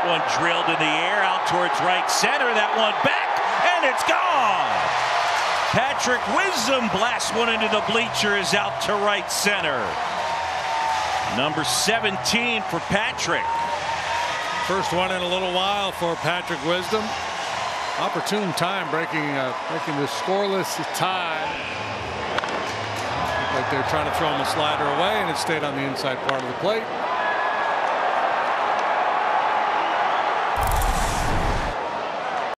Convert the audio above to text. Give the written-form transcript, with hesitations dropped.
one drilled in the air out towards right center. That one back, and it's gone. Patrick Wisdom blasts one into the bleachers out to right center. Number 17 for Patrick. First one in a little while for Patrick Wisdom. Opportune time breaking this scoreless tie. Looked like they're trying to throw him a slider away, and it stayed on the inside part of the plate.